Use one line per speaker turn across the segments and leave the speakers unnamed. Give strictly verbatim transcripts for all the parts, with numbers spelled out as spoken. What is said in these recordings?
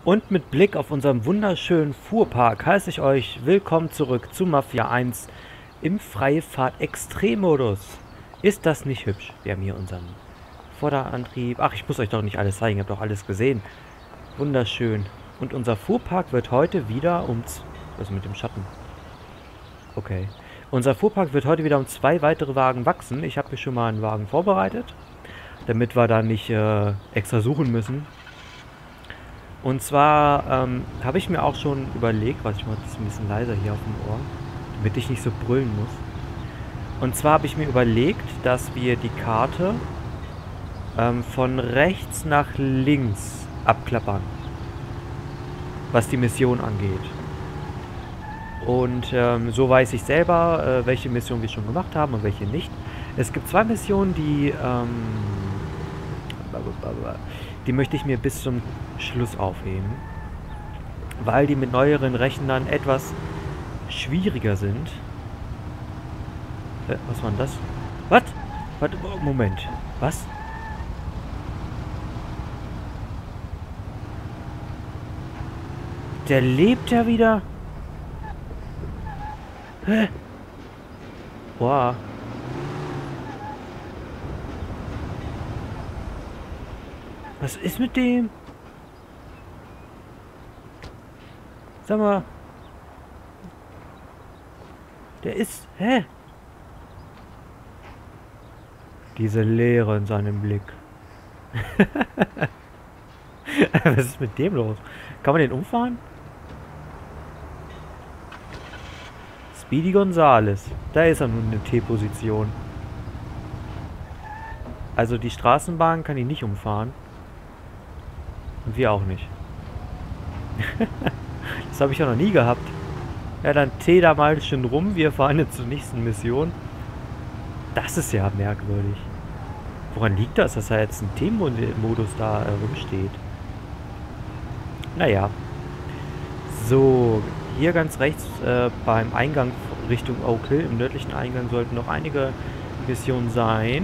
Und mit Blick auf unseren wunderschönen Fuhrpark heiße ich euch willkommen zurück zu Mafia eins im Freifahrt Extremmodus. Ist das nicht hübsch? Wir haben hier unseren Vorderantrieb. Ach, ich muss euch doch nicht alles zeigen, ihr habt doch alles gesehen. Wunderschön. Und unser Fuhrpark wird heute wieder um... Was ist mit dem Schatten? Okay. Unser Fuhrpark wird heute wieder um zwei weitere Wagen wachsen. Ich habe hier schon mal einen Wagen vorbereitet, damit wir da nicht äh, extra suchen müssen. Und zwar ähm, habe ich mir auch schon überlegt, was ich mache das ein bisschen leiser hier auf dem Ohr, damit ich nicht so brüllen muss. Und zwar habe ich mir überlegt, dass wir die Karte ähm, von rechts nach links abklappern, was die Mission angeht. Und ähm, so weiß ich selber, äh, welche Mission wir schon gemacht haben und welche nicht. Es gibt zwei Missionen, die ähm, die möchte ich mir bis zum Schluss aufheben, weil die mit neueren Rechnern etwas schwieriger sind. Äh, was war denn das? Was? Warte, Moment. Was? Der lebt ja wieder? Hä? Boah. Was ist mit dem? Sag mal. Der ist... Hä? Diese Leere in seinem Blick. Was ist mit dem los? Kann man den umfahren? Speedy Gonzales. Da ist er nun in der T-Position. Also die Straßenbahn kann ich nicht umfahren. Und wir auch nicht. Das habe ich ja noch nie gehabt. Ja, dann T da mal schön rum. Wir fahren jetzt zur nächsten Mission. Das ist ja merkwürdig. Woran liegt das, dass da jetzt ein T-Modus da äh, rumsteht? Naja. So, hier ganz rechts äh, beim Eingang Richtung Oak Hill, im nördlichen Eingang, sollten noch einige Missionen sein.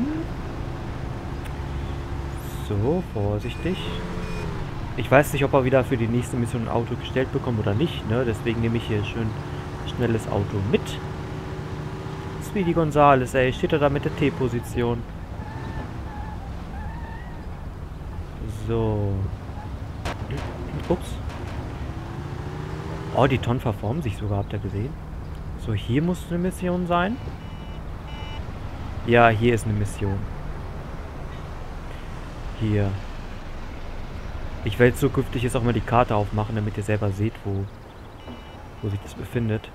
So, vorsichtig. Ich weiß nicht, ob er wieder für die nächste Mission ein Auto gestellt bekommt oder nicht, ne? Deswegen nehme ich hier schön schnelles Auto mit. Speedy Gonzales, ey, steht er da mit der T-Position. So. Ups. Oh, die Tonnen verformen sich sogar, habt ihr gesehen? So, hier muss eine Mission sein. Ja, hier ist eine Mission. Hier. Ich werde zukünftig jetzt auch mal die Karte aufmachen, damit ihr selber seht, wo, wo sich das befindet.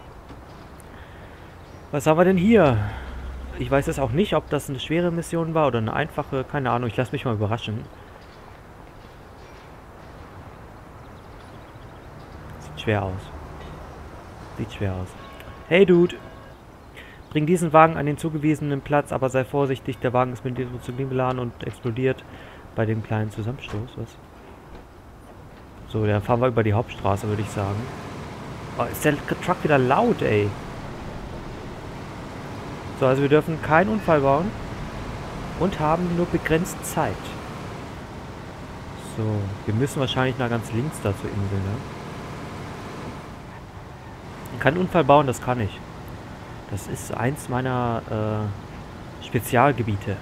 Was haben wir denn hier? Ich weiß jetzt auch nicht, ob das eine schwere Mission war oder eine einfache. Keine Ahnung, ich lasse mich mal überraschen. Sieht schwer aus. Sieht schwer aus. Hey Dude! Bring diesen Wagen an den zugewiesenen Platz, aber sei vorsichtig, der Wagen ist mit Nitrogen beladen und explodiert bei dem kleinen Zusammenstoß. Was? So, dann fahren wir über die Hauptstraße, würde ich sagen. Oh, ist der Truck wieder laut, ey. So, also wir dürfen keinen Unfall bauen und haben nur begrenzt Zeit. So, wir müssen wahrscheinlich nach ganz links da zur Insel, ne? Keinen Unfall bauen, das kann ich. Das ist eins meiner äh, Spezialgebiete.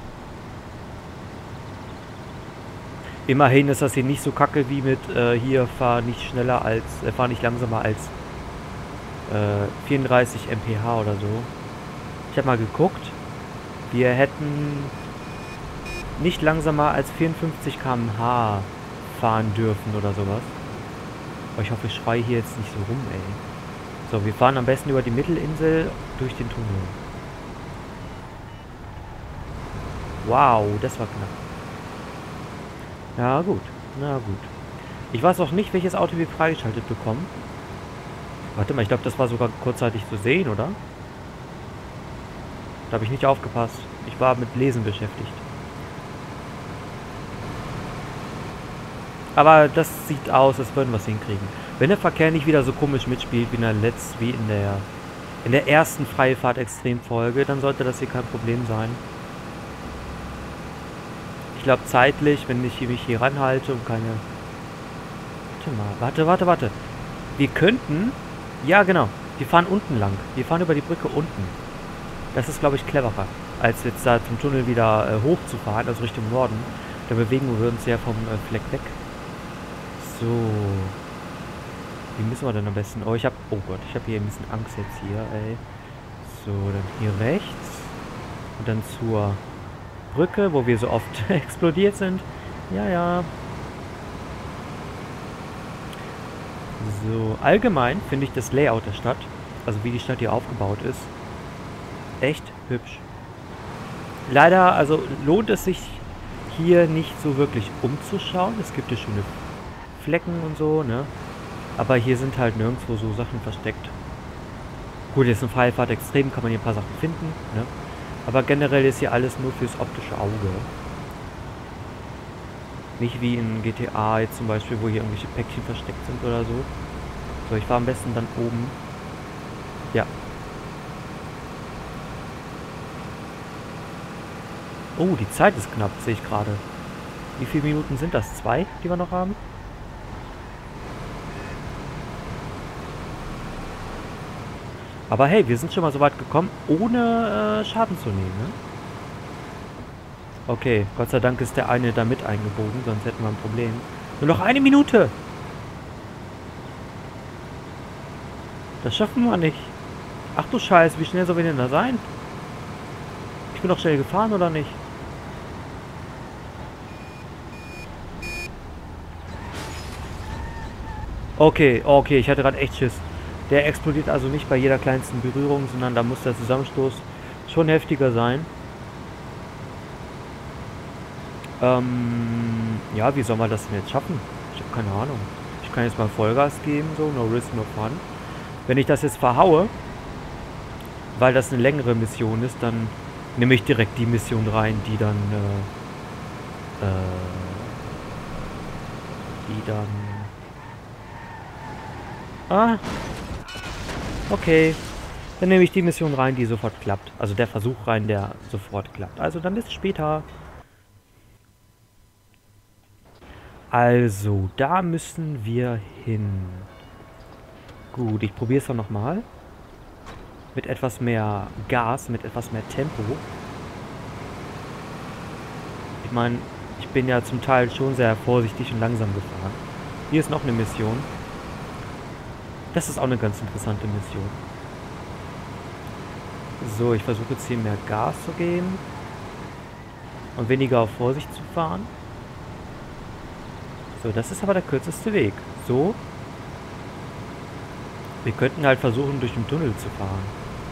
Immerhin ist das hier nicht so kacke wie mit äh, hier fahr nicht schneller als, äh, fahr nicht langsamer als äh, vierunddreißig Kilometer pro Stunde oder so. Ich habe mal geguckt. Wir hätten nicht langsamer als vierundfünfzig Kilometer pro Stunde fahren dürfen oder sowas. Aber ich hoffe, ich schreie hier jetzt nicht so rum, ey. So, wir fahren am besten über die Mittelinsel durch den Tunnel. Wow, das war knapp. Na gut, na gut. Ich weiß auch nicht, welches Auto wir freigeschaltet bekommen. Warte mal, ich glaube, das war sogar kurzzeitig zu sehen, oder? Da habe ich nicht aufgepasst. Ich war mit Lesen beschäftigt. Aber das sieht aus, als würden wir es hinkriegen. Wenn der Verkehr nicht wieder so komisch mitspielt wie in der letzten, wie in der in der ersten Freifahrt-Extrem-Folge, dann sollte das hier kein Problem sein. Ich glaube zeitlich, wenn ich mich hier ranhalte und keine Warte mal, warte, warte, warte. Wir könnten... Ja, genau. Wir fahren unten lang. Wir fahren über die Brücke unten. Das ist, glaube ich, cleverer, als jetzt da zum Tunnel wieder äh, hoch zu fahren, also Richtung Norden. Da bewegen wir uns ja vom äh, Fleck weg. So. Wie müssen wir denn am besten... Oh, ich habe... Oh Gott, ich habe hier ein bisschen Angst jetzt hier, ey. So, dann hier rechts. Und dann zur Brücke, wo wir so oft explodiert sind. Ja, ja. So, allgemein finde ich das Layout der Stadt, also wie die Stadt hier aufgebaut ist, echt hübsch. Leider, also lohnt es sich hier nicht so wirklich umzuschauen. Es gibt hier schöne Flecken und so, ne? Aber hier sind halt nirgendwo so Sachen versteckt. Gut, jetzt in Freie Fahrt Extrem kann man hier ein paar Sachen finden, ne? Aber generell ist hier alles nur fürs optische Auge. Nicht wie in G T A jetzt zum Beispiel, wo hier irgendwelche Päckchen versteckt sind oder so. So, ich fahre am besten dann oben. Ja. Oh, die Zeit ist knapp, sehe ich gerade. Wie viele Minuten sind das? Zwei, die wir noch haben? Aber hey, wir sind schon mal so weit gekommen, ohne äh, Schaden zu nehmen, ne? Okay, Gott sei Dank ist der eine da mit eingebogen, sonst hätten wir ein Problem. Nur noch eine Minute! Das schaffen wir nicht. Ach du Scheiße, wie schnell soll wir denn da sein? Ich bin doch schnell gefahren, oder nicht? Okay, okay, ich hatte gerade echt Schiss. Der explodiert also nicht bei jeder kleinsten Berührung, sondern da muss der Zusammenstoß schon heftiger sein. Ähm, ja, wie soll man das denn jetzt schaffen? Ich habe keine Ahnung. Ich kann jetzt mal Vollgas geben, so, no risk, no fun. Wenn ich das jetzt verhaue, weil das eine längere Mission ist, dann nehme ich direkt die Mission rein, die dann, äh, äh, die dann... Ah, okay. Dann nehme ich die Mission rein, die sofort klappt. Also der Versuch rein, der sofort klappt. Also dann bis später. Also, da müssen wir hin. Gut, ich probiere es dann nochmal. Mit etwas mehr Gas, mit etwas mehr Tempo. Ich meine, ich bin ja zum Teil schon sehr vorsichtig und langsam gefahren. Hier ist noch eine Mission. Das ist auch eine ganz interessante Mission. So, ich versuche jetzt hier mehr Gas zu geben. Und weniger auf Vorsicht zu fahren. So, das ist aber der kürzeste Weg. So. Wir könnten halt versuchen, durch den Tunnel zu fahren.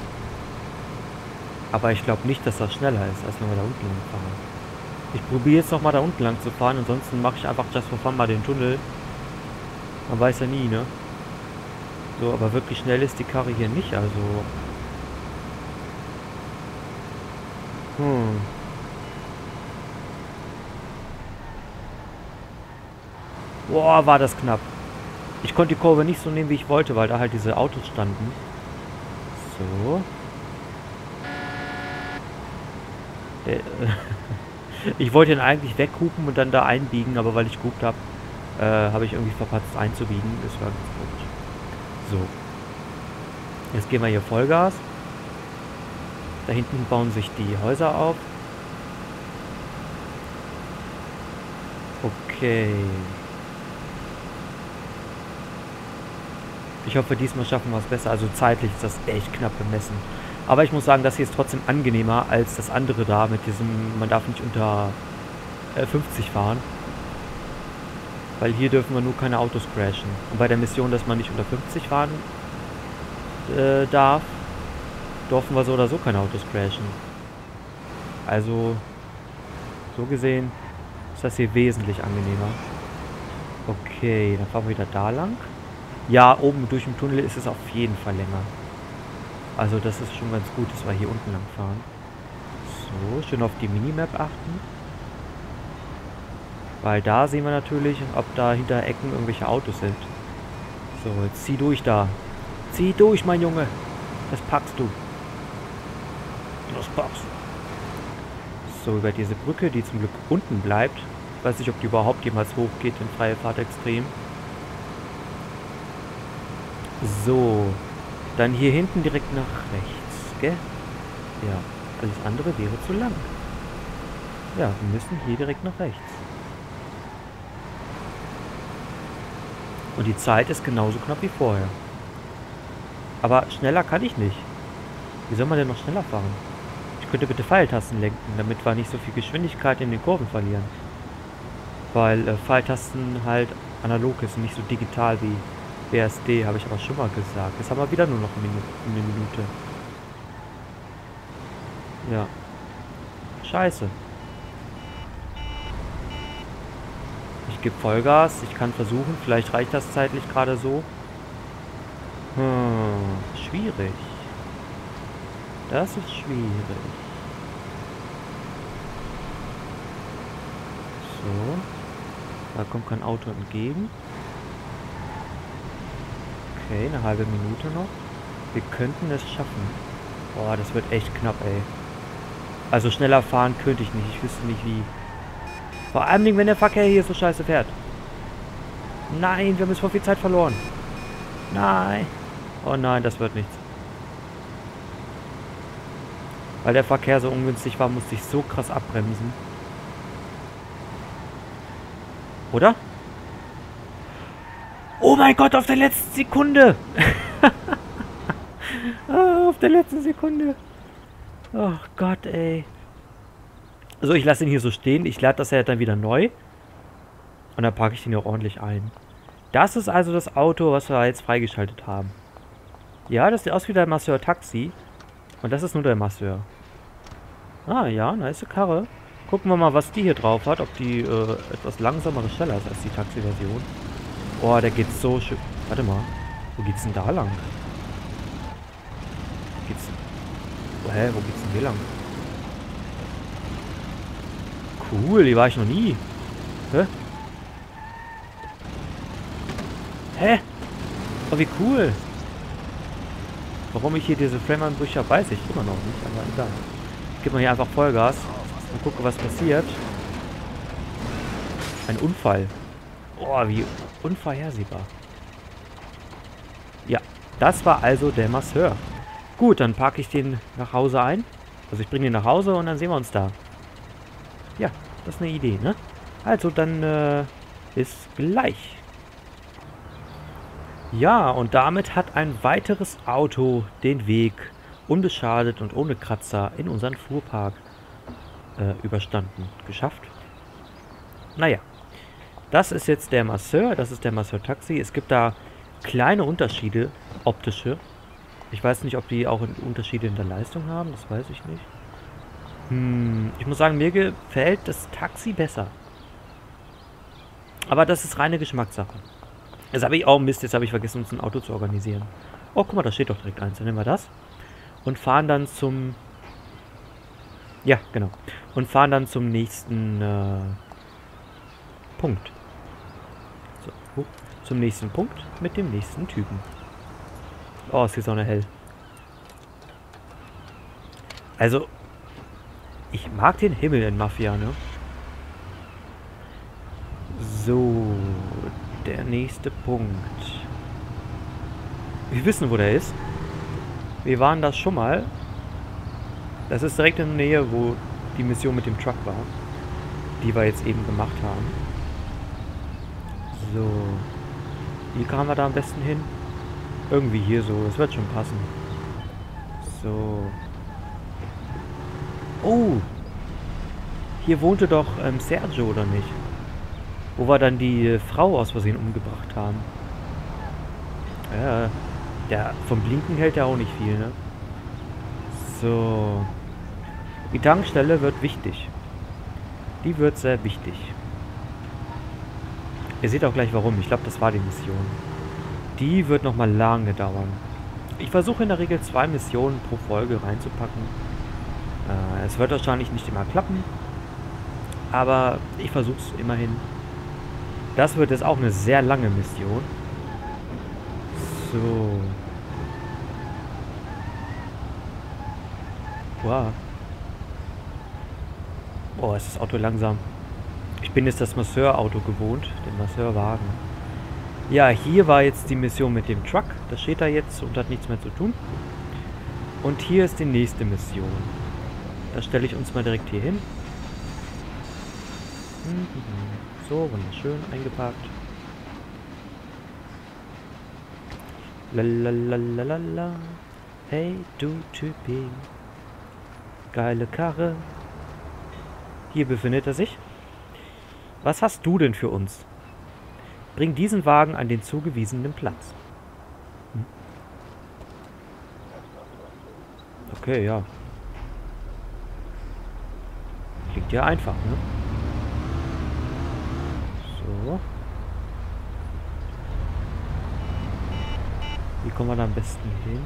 Aber ich glaube nicht, dass das schneller ist, als wenn wir da unten lang fahren. Ich probiere jetzt nochmal da unten lang zu fahren. Ansonsten mache ich einfach just for fun mal den Tunnel. Man weiß ja nie, ne? So, aber wirklich schnell ist die Karre hier nicht, also... Hm... Boah, war das knapp. Ich konnte die Kurve nicht so nehmen, wie ich wollte, weil da halt diese Autos standen. So. Äh, ich wollte ihn eigentlich weghupen und dann da einbiegen, aber weil ich gehupt habe, äh, habe ich irgendwie verpasst einzubiegen. Das war ganz komisch. So. Jetzt gehen wir hier Vollgas. Da hinten bauen sich die Häuser auf. Okay. Ich hoffe, diesmal schaffen wir es besser. Also zeitlich ist das echt knapp bemessen. Aber ich muss sagen, das hier ist trotzdem angenehmer als das andere da mit diesem, man darf nicht unter äh, fünfzig fahren. Weil hier dürfen wir nur keine Autos crashen. Und bei der Mission, dass man nicht unter fünfzig fahren äh, darf, dürfen wir so oder so keine Autos crashen. Also, so gesehen ist das hier wesentlich angenehmer. Okay, dann fahren wir wieder da lang. Ja, oben durch den Tunnel ist es auf jeden Fall länger. Also das ist schon ganz gut, dass wir hier unten lang fahren. So, schön auf die Minimap achten. Weil da sehen wir natürlich, ob da hinter Ecken irgendwelche Autos sind. So, jetzt zieh durch da. Zieh durch, mein Junge. Das packst du. Das packst du. So, über diese Brücke, die zum Glück unten bleibt. Ich weiß nicht, ob die überhaupt jemals hochgeht in Freie Fahrt Extrem. So. Dann hier hinten direkt nach rechts, gell? Ja. Alles andere wäre zu lang. Ja, wir müssen hier direkt nach rechts. Und die Zeit ist genauso knapp wie vorher. Aber schneller kann ich nicht. Wie soll man denn noch schneller fahren? Ich könnte bitte Pfeiltasten lenken, damit wir nicht so viel Geschwindigkeit in den Kurven verlieren. Weil äh, Pfeiltasten halt analog ist und nicht so digital wie B S D, habe ich aber schon mal gesagt. Jetzt haben wir wieder nur noch eine Minute. Eine Minute. Ja. Scheiße. Ich gebe Vollgas. Ich kann versuchen. Vielleicht reicht das zeitlich gerade so. Hm, schwierig. Das ist schwierig. So. Da kommt kein Auto entgegen. Okay, eine halbe Minute noch. Wir könnten es schaffen. Boah, das wird echt knapp, ey. Also schneller fahren könnte ich nicht. Ich wüsste nicht wie. Vor allem, wenn der Verkehr hier so scheiße fährt. Nein, wir haben jetzt voll viel Zeit verloren. Nein. Oh nein, das wird nichts. Weil der Verkehr so ungünstig war, musste ich so krass abbremsen. Oder? Oh mein Gott, auf der letzten Sekunde! Ah, auf der letzten Sekunde. Oh Gott, ey. So, ich lasse ihn hier so stehen. Ich lade das ja dann wieder neu. Und dann packe ich ihn auch ordentlich ein. Das ist also das Auto, was wir jetzt freigeschaltet haben. Ja, das sieht aus wie der Masseur Taxi. Und das ist nur der Masseur. Ah, ja, nice Karre. Gucken wir mal, was die hier drauf hat. Ob die äh, etwas langsamere Schneller ist als die Taxi-Version. Oh, der geht so schön. Warte mal. Wo geht's denn da lang? Geht's... Oh, hä? Wo geht's denn hier lang? Cool, hier war ich noch nie. Hä? Hä? Oh, wie cool. Warum ich hier diese Frame-Anbrüche habe, weiß ich immer noch nicht. Aber egal. Ich gebe mal hier einfach Vollgas und gucke, was passiert. Ein Unfall. Oh, wie unvorhersehbar. Ja, das war also der Masseur. Gut, dann packe ich den nach Hause ein. Also ich bringe den nach Hause und dann sehen wir uns da. Ja, das ist eine Idee, ne? Also dann äh, bis gleich. Ja, und damit hat ein weiteres Auto den Weg unbeschadet und ohne Kratzer in unseren Fuhrpark äh, überstanden. Geschafft. Naja. Das ist jetzt der Masseur, das ist der Masseur Taxi. Es gibt da kleine Unterschiede, optische. Ich weiß nicht, ob die auch Unterschiede in der Leistung haben, das weiß ich nicht. Hm, ich muss sagen, mir gefällt das Taxi besser. Aber das ist reine Geschmackssache. Jetzt habe ich auch Mist, jetzt habe ich vergessen, uns ein Auto zu organisieren. Oh, guck mal, da steht doch direkt eins. Dann nehmen wir das. Und fahren dann zum... Ja, genau. Und fahren dann zum nächsten äh, Punkt. So, zum nächsten Punkt mit dem nächsten Typen. Oh, ist die Sonne hell. Also, ich mag den Himmel in Mafia, ne? So, der nächste Punkt. Wir wissen, wo der ist. Wir waren das schon mal. Das ist direkt in der Nähe, wo die Mission mit dem Truck war. Die wir jetzt eben gemacht haben. So. Wie kamen wir da am besten hin? Irgendwie hier so. Das wird schon passen. So. Oh. Hier wohnte doch ähm, Sergio, oder nicht? Wo wir dann die äh, Frau aus Versehen umgebracht haben. Ja. Der vom Blinken hält ja auch nicht viel, ne? So. Die Tankstelle wird wichtig. Die wird sehr wichtig. Ihr seht auch gleich warum. Ich glaube, das war die Mission. Die wird nochmal lange dauern. Ich versuche in der Regel zwei Missionen pro Folge reinzupacken. Äh, es wird wahrscheinlich nicht immer klappen. Aber ich versuche es immerhin. Das wird jetzt auch eine sehr lange Mission. So. Wow. Oh, ist das Auto langsam. Ich bin jetzt das Masseur-Auto gewohnt, den Masseurwagen. Ja, hier war jetzt die Mission mit dem Truck. Das steht da jetzt und hat nichts mehr zu tun. Und hier ist die nächste Mission. Da stelle ich uns mal direkt hier hin. So, wunderschön eingeparkt. Lalalala. Hey, du Typi. Geile Karre. Hier befindet er sich. Was hast du denn für uns? Bring diesen Wagen an den zugewiesenen Platz. Hm. Okay, ja. Klingt ja einfach, ne? So. Wie kommen wir da am besten hin?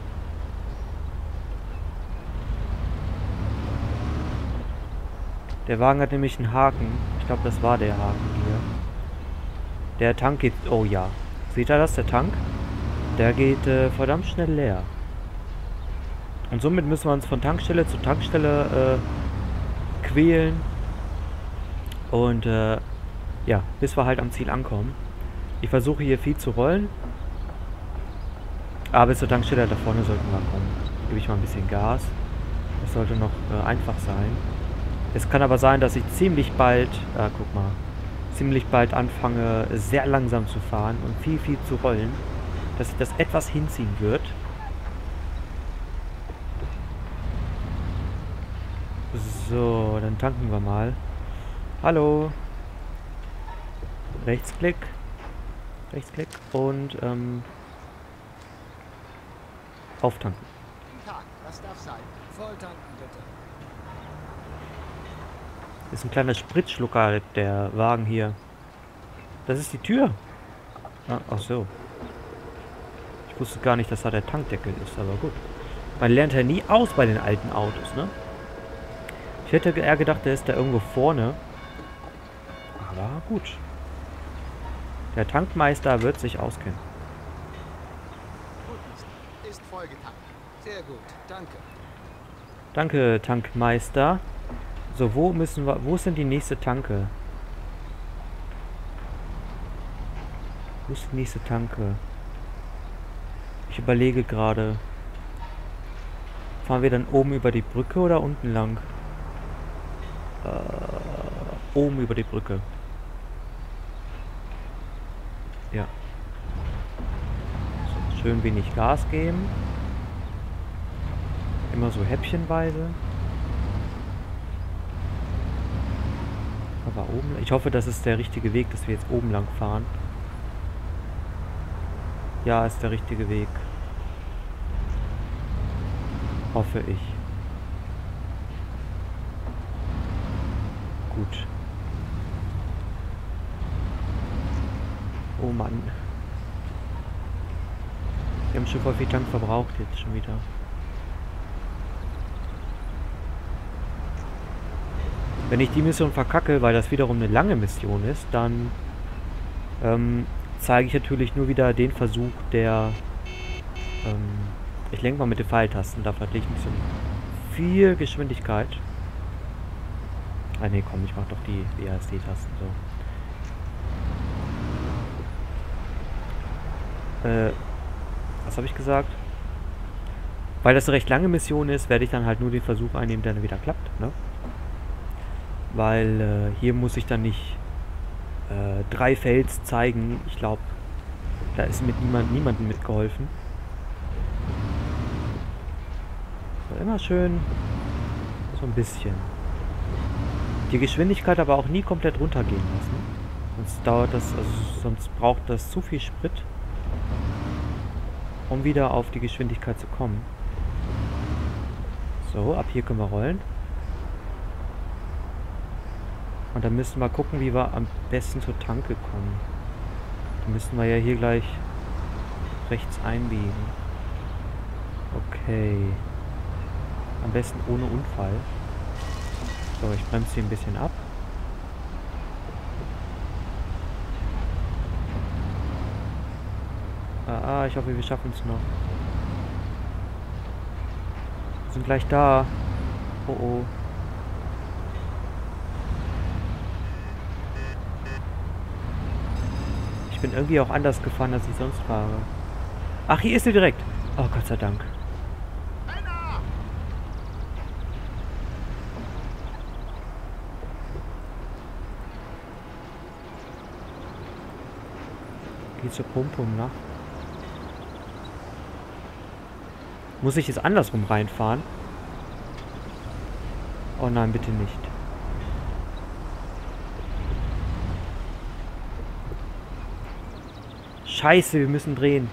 Der Wagen hat nämlich einen Haken. Ich glaube, das war der Haken hier. Der Tank geht... Oh ja. Seht ihr das? Der Tank? Der geht äh, verdammt schnell leer. Und somit müssen wir uns von Tankstelle zu Tankstelle äh, quälen. Und äh, ja, bis wir halt am Ziel ankommen. Ich versuche hier viel zu rollen. Aber bis zur Tankstelle da vorne sollten wir kommen. Gebe ich mal ein bisschen Gas. Das sollte noch äh, einfach sein. Es kann aber sein, dass ich ziemlich bald, äh, guck mal, ziemlich bald anfange, sehr langsam zu fahren und viel, viel zu rollen. Dass sich das etwas hinziehen wird. So, dann tanken wir mal. Hallo. Rechtsklick. Rechtsklick und ähm, auftanken.
Guten Tag, was darf sein? Volltanken bitte.
Ist ein kleiner Spritschlucker, der Wagen hier. Das ist die Tür. Ah, ach so. Ich wusste gar nicht, dass da der Tankdeckel ist, aber gut. Man lernt ja nie aus bei den alten Autos, ne? Ich hätte eher gedacht, der ist da irgendwo vorne. Aber gut. Der Tankmeister wird sich auskennen.
Gut, Mister. Ist vollgetankt. Sehr gut, danke.
Danke, Tankmeister. So, wo müssen wir... Wo ist denn die nächste Tanke? Wo ist die nächste Tanke? Ich überlege gerade. Fahren wir dann oben über die Brücke oder unten lang? Äh, oben über die Brücke. Ja. So, schön wenig Gas geben. Immer so häppchenweise. Aber oben... Ich hoffe, das ist der richtige Weg, dass wir jetzt oben lang fahren. Ja, ist der richtige Weg. Hoffe ich. Gut. Oh Mann. Wir haben schon voll viel Tank verbraucht jetzt schon wieder. Wenn ich die Mission verkacke, weil das wiederum eine lange Mission ist, dann ähm, zeige ich natürlich nur wieder den Versuch der... Ähm, ich lenke mal mit den Pfeiltasten, da verliere ich ein bisschen viel Geschwindigkeit. Ah ne, komm, ich mach doch die W A S D-Tasten so. Äh, was habe ich gesagt? Weil das eine recht lange Mission ist, werde ich dann halt nur den Versuch einnehmen, der dann wieder klappt, ne? Weil äh, hier muss ich dann nicht äh, drei Fails zeigen. Ich glaube, da ist mit niemand, niemandem mitgeholfen. So, immer schön so ein bisschen. Die Geschwindigkeit aber auch nie komplett runtergehen lassen. Sonst dauert das, also sonst braucht das zu viel Sprit, um wieder auf die Geschwindigkeit zu kommen. So, ab hier können wir rollen. Und dann müssen wir gucken, wie wir am besten zur Tanke kommen. Dann müssen wir ja hier gleich rechts einbiegen. Okay. Am besten ohne Unfall. So, ich bremse hier ein bisschen ab. Ah, ah, ich hoffe, wir schaffen es noch. Wir sind gleich da. Oh oh. Ich bin irgendwie auch anders gefahren, als ich sonst fahre. Ach, hier ist sie direkt. Oh, Gott sei Dank. Geht zur Pumpe, ne? Muss ich jetzt andersrum reinfahren? Oh nein, bitte nicht. Scheiße, wir müssen drehen.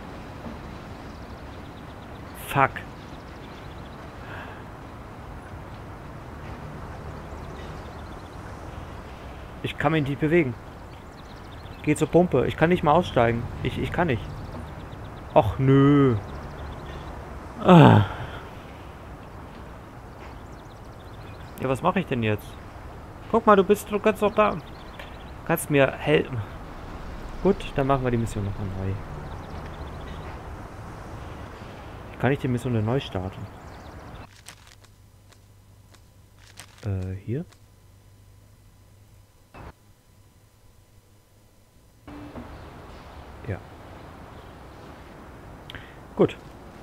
Fuck. Ich kann mich nicht bewegen. Geh zur Pumpe. Ich kann nicht mal aussteigen. Ich, ich kann nicht. Och, nö. Ah. Ja, was mache ich denn jetzt? Guck mal, du bist, du kannst doch da. Kannst mir helfen. Gut, dann machen wir die Mission nochmal neu. Kann ich die Mission denn neu starten? Äh, hier? Ja. Gut.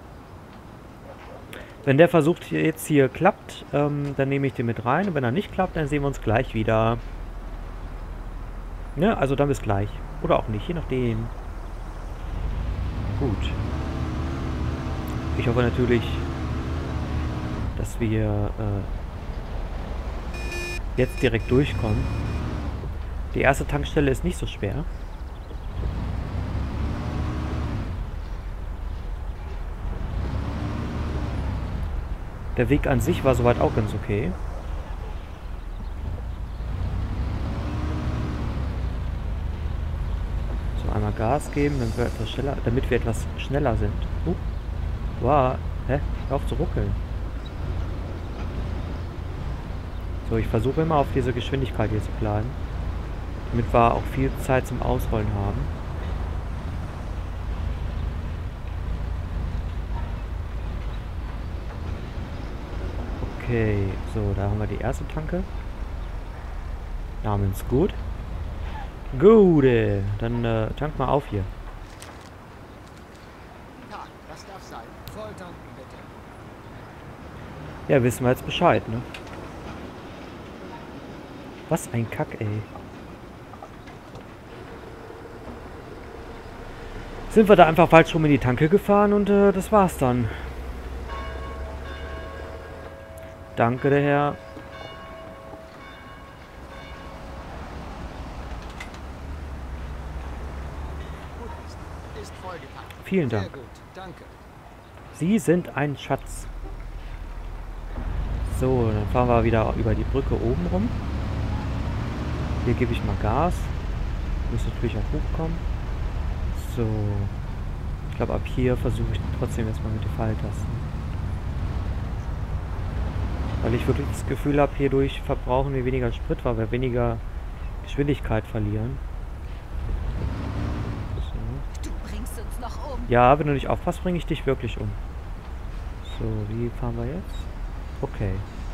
Wenn der Versuch hier jetzt hier klappt, ähm, dann nehme ich den mit rein. Und wenn er nicht klappt, dann sehen wir uns gleich wieder. Ne, also dann bis gleich. Oder auch nicht, je nachdem. Gut. Ich hoffe natürlich, dass wir äh, jetzt direkt durchkommen. Die erste Tankstelle ist nicht so schwer. Der Weg an sich war soweit auch ganz okay. So, einmal Gas geben, damit wir etwas schneller, damit wir etwas schneller sind. Uh. Wow. Hä? Hör auf zu ruckeln. So, ich versuche immer auf diese Geschwindigkeit hier zu bleiben. Damit wir auch viel Zeit zum Ausrollen haben. Okay, so, da haben wir die erste Tanke. Namens Gut. Gute, dann äh, tank mal auf hier.
Das darf sein. Volltanken, bitte.
Ja, wissen wir jetzt Bescheid, ne? Was ein Kack, ey. Sind wir da einfach falsch rum in die Tanke gefahren und äh, das war's dann. Danke, der Herr.
Gut ist. Ist vollgetankt.
Vielen Dank.
Sehr gut, danke.
Sie sind ein Schatz. So, dann fahren wir wieder über die Brücke oben rum. Hier gebe ich mal Gas. Muss natürlich auch hochkommen. So. Ich glaube, ab hier versuche ich trotzdem erstmal mit den Pfeiltasten. Weil ich wirklich das Gefühl habe, hierdurch verbrauchen wir weniger Sprit, weil wir weniger Geschwindigkeit verlieren. So.
Du bringst uns noch um.
Ja, wenn du nicht aufpasst, bringe ich dich wirklich um. So, wie fahren wir jetzt? Okay.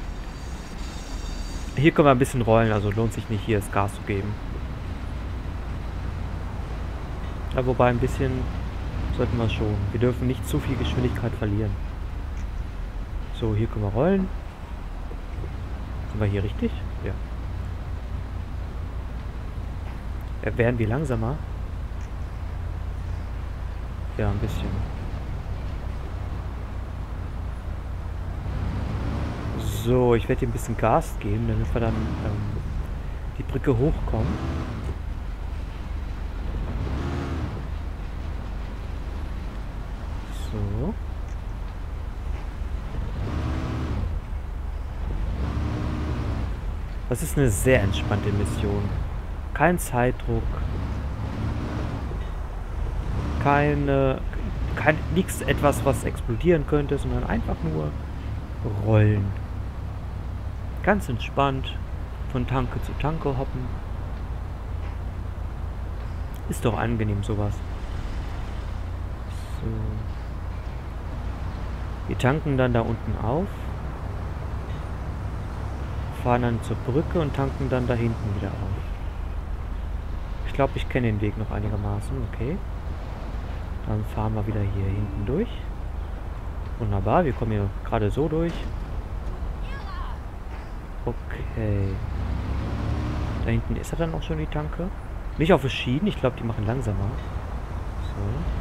Hier können wir ein bisschen rollen, also lohnt sich nicht, hier das Gas zu geben. Ja, wobei ein bisschen sollten wir schon. Wir dürfen nicht zu viel Geschwindigkeit verlieren. So, hier können wir rollen. Sind wir hier richtig? Ja. Ja, werden wir langsamer? Ja, ein bisschen. So, ich werde hier ein bisschen Gas geben, damit wir dann ähm, die Brücke hochkommen. So. Das ist eine sehr entspannte Mission. Kein Zeitdruck. Keine... Kein, nichts etwas, was explodieren könnte, sondern einfach nur rollen. Ganz entspannt. Von Tanke zu Tanke hoppen. Ist doch angenehm sowas. So. Wir tanken dann da unten auf. Fahren dann zur Brücke und tanken dann da hinten wieder auf. Ich glaube, ich kenne den Weg noch einigermaßen. Okay. Dann fahren wir wieder hier hinten durch. Wunderbar, wir kommen hier gerade so durch. Okay. Da hinten ist er dann auch schon, die Tanke. Nicht auf Schienen, ich glaube, die machen langsamer. So.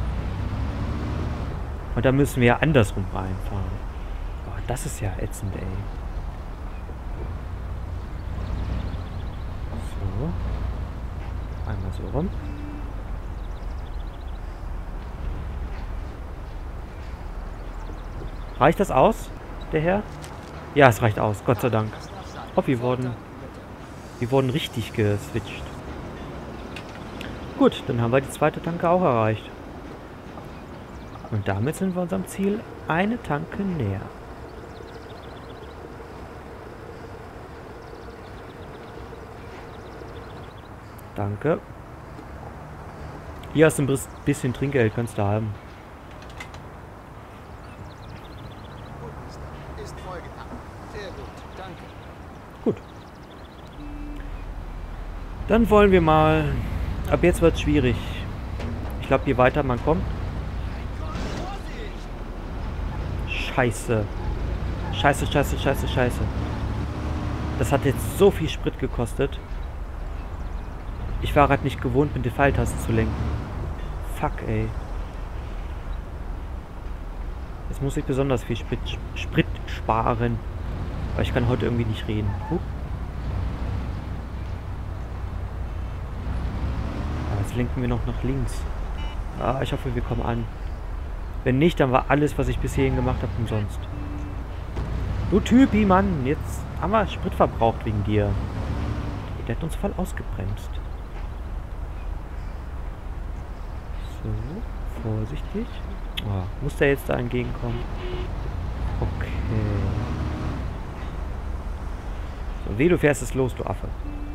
Und da müssen wir ja andersrum reinfahren. Oh, das ist ja ätzend, ey. So. Einmal so rum. Reicht das aus, der Herr? Ja, es reicht aus, Gott sei Dank. Oh, wir wurden, wir wurden richtig geswitcht. Gut, dann haben wir die zweite Tanke auch erreicht. Und damit sind wir unserem Ziel eine Tanke näher. Danke. Hier hast du ein bisschen Trinkgeld, kannst du haben.
Ist vollgetankt. Sehr gut, danke.
Gut. Dann wollen wir mal... Ab jetzt wird es schwierig. Ich glaube, je weiter man kommt... Scheiße. Scheiße, scheiße, scheiße, scheiße. Das hat jetzt so viel Sprit gekostet. Ich war gerade nicht gewohnt, mit der Pfeiltaste zu lenken. Fuck, ey. Jetzt muss ich besonders viel Sprit, Sprit sparen. Aber ich kann heute irgendwie nicht reden. Huh. Ah, jetzt lenken wir noch nach links. Ah, ich hoffe, wir kommen an. Wenn nicht, dann war alles, was ich bis hierhin gemacht habe, umsonst. Du Typi, Mann. Jetzt haben wir Sprit verbraucht wegen dir. Der hat uns voll ausgebremst. So, vorsichtig. Oh, muss der jetzt da entgegenkommen? Okay. So, weh, du fährst es los, du Affe.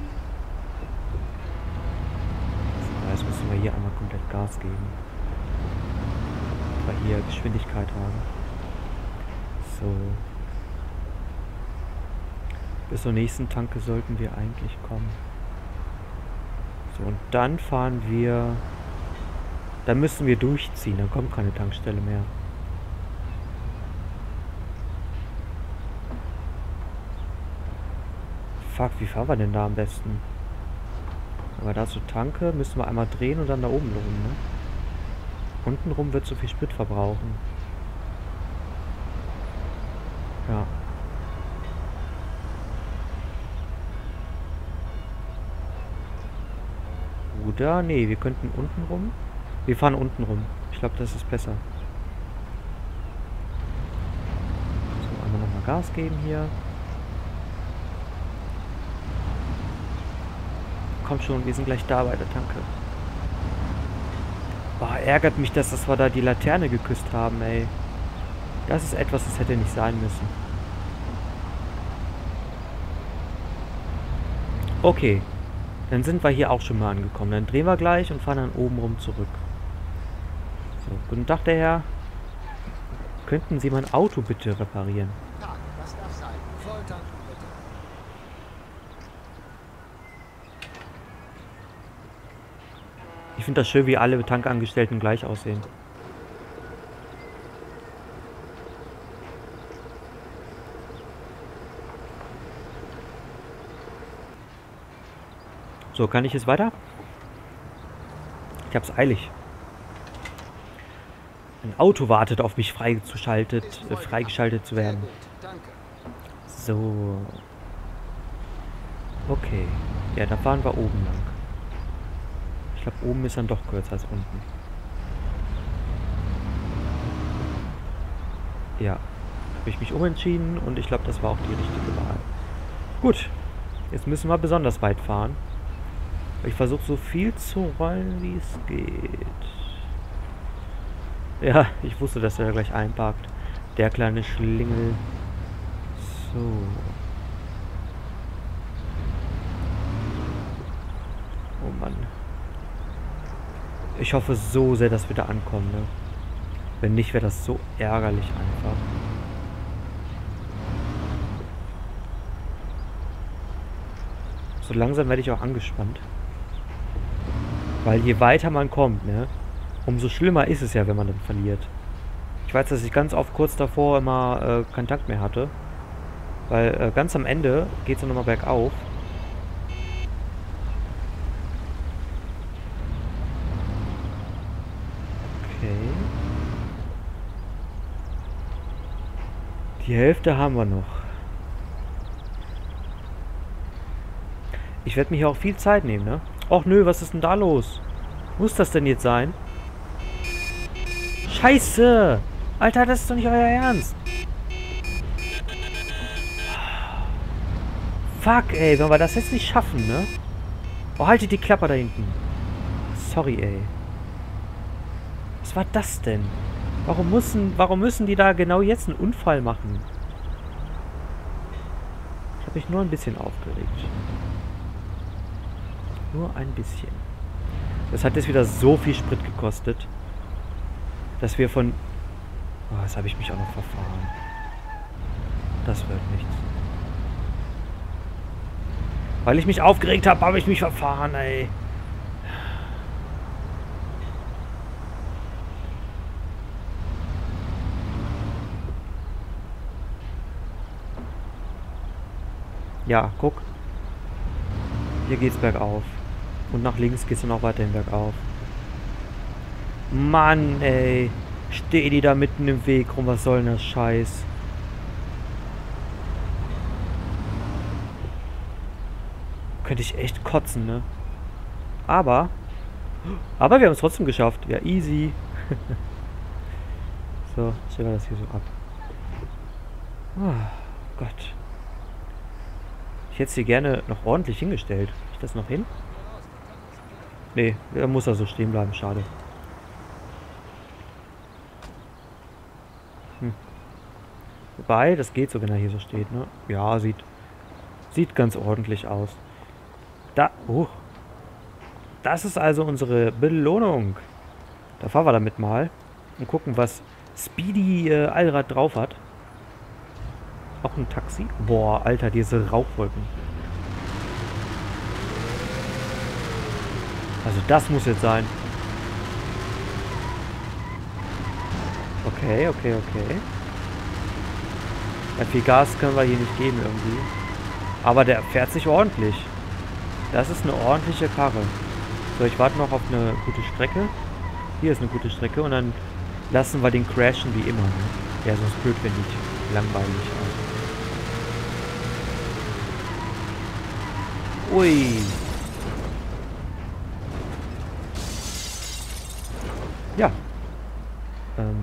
So, jetzt müssen wir hier einmal komplett Gas geben. Weil wir hier Geschwindigkeit haben. So. Bis zur nächsten Tanke sollten wir eigentlich kommen. So, und dann fahren wir... Dann müssen wir durchziehen, dann kommt keine Tankstelle mehr. Fuck, wie fahren wir denn da am besten? Wenn wir da zur Tanke, müssen wir einmal drehen und dann da oben rum, ne? Unten rum wird zu viel Sprit verbrauchen. Ja. Oder? Nee, wir könnten unten rum. Wir fahren unten rum. Ich glaube, das ist besser. So, einmal nochmal Gas geben hier. Kommt schon, wir sind gleich da bei der Tanke. Boah, ärgert mich, dass das wir da die Laterne geküsst haben, ey. Das ist etwas, das hätte nicht sein müssen. Okay. Dann sind wir hier auch schon mal angekommen. Dann drehen wir gleich und fahren dann oben rum zurück. So, guten Tag, der Herr. Könnten Sie mein Auto bitte reparieren?
Tag, was darf sein? Volltanken bitte.
Ich finde das schön, wie alle Tankangestellten gleich aussehen. So, kann ich jetzt weiter? Ich hab's eilig. Ein Auto wartet auf mich freigeschaltet, äh, freigeschaltet zu werden. So. Okay. Ja, da fahren wir oben lang. Ich glaube, oben ist dann doch kürzer als unten. Ja. Habe ich mich umentschieden und ich glaube, das war auch die richtige Wahl. Gut. Jetzt müssen wir besonders weit fahren. Ich versuche so viel zu rollen, wie es geht. Ja, ich wusste, dass er da gleich einparkt. Der kleine Schlingel. So. Oh Mann. Ich hoffe so sehr, dass wir da ankommen, ne? Wenn nicht, wäre das so ärgerlich einfach. So langsam werde ich auch angespannt. Weil je weiter man kommt, ne, umso schlimmer ist es ja, wenn man dann verliert. Ich weiß, dass ich ganz oft kurz davor immer äh, keinen Takt mehr hatte. Weil äh, ganz am Ende geht es dann nochmal bergauf. Okay. Die Hälfte haben wir noch. Ich werde mir hier auch viel Zeit nehmen, ne? Och nö, was ist denn da los? Muss das denn jetzt sein? Scheiße! Alter, das ist doch nicht euer Ernst. Fuck, ey, wenn wir das jetzt nicht schaffen, ne? Oh, haltet die Klappe da hinten. Sorry, ey. Was war das denn? Warum müssen, warum müssen die da genau jetzt einen Unfall machen? Ich habe mich nur ein bisschen aufgeregt. Nur ein bisschen. Das hat jetzt wieder so viel Sprit gekostet, dass wir von... Oh, jetzt habe ich mich auch noch verfahren. Das wird nichts. Weil ich mich aufgeregt habe, habe ich mich verfahren, ey. Ja, guck. Hier geht's bergauf. Und nach links geht's dann auch weiterhin bergauf. Mann, ey. Steh die da mitten im Weg rum. Was soll denn das Scheiß? Könnte ich echt kotzen, ne? Aber... Aber wir haben es trotzdem geschafft. Ja, easy. So, stellen wir das hier so ab. Oh Gott. Ich hätte sie gerne noch ordentlich hingestellt. Krieg ich das noch hin? Nee, er muss da so stehen bleiben. Schade. Hm. Wobei, das geht so, wenn er hier so steht, ne? Ja, sieht... Sieht ganz ordentlich aus. Da... Oh. Das ist also unsere Belohnung. Da fahren wir damit mal. Und gucken, was Speedy äh, Allrad drauf hat. Auch ein Taxi? Boah, Alter, diese Rauchwolken. Also das muss jetzt sein. Okay, okay, okay. Ja, viel Gas können wir hier nicht geben irgendwie. Aber der fährt sich ordentlich. Das ist eine ordentliche Karre. So, ich warte noch auf eine gute Strecke. Hier ist eine gute Strecke und dann lassen wir den crashen wie immer. Ne? Ja, sonst blöd, wenn nicht. Langweilig. Also. Ui. Ja. Ähm.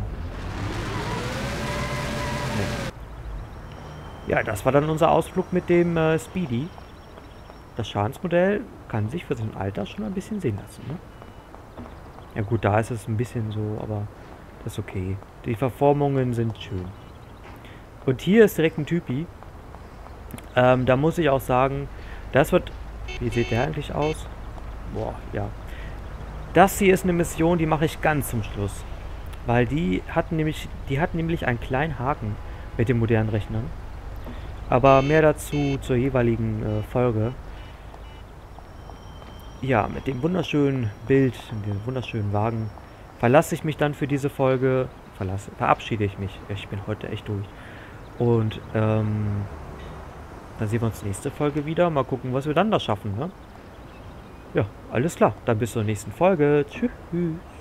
Nee. Ja, das war dann unser Ausflug mit dem äh, Speedy. Das Schadensmodell kann sich für sein Alter schon ein bisschen sehen lassen, ne? Ja gut, da ist es ein bisschen so, aber das ist okay. Die Verformungen sind schön. Und hier ist direkt ein Typi. Ähm, da muss ich auch sagen, das wird... Wie sieht der eigentlich aus? Boah, ja. Das hier ist eine Mission, die mache ich ganz zum Schluss. Weil die hat nämlich, die hat nämlich einen kleinen Haken mit den modernen Rechnern. Aber mehr dazu zur jeweiligen äh, Folge. Ja, mit dem wunderschönen Bild und dem wunderschönen Wagen verlasse ich mich dann für diese Folge. Verlasse, verabschiede ich mich. Ich bin heute echt durch. Und ähm, dann sehen wir uns nächste Folge wieder. Mal gucken, was wir dann da schaffen. Ne? Ja, alles klar. Dann bis zur nächsten Folge. Tschüss.